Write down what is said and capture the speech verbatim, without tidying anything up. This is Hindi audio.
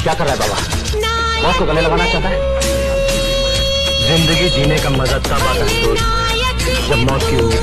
क्या कर रहा है बाबा? मौत को गले लगाना चाहता है? जिंदगी जीने का मजा तब आता है दोस्त, जब मौत की उम्मीद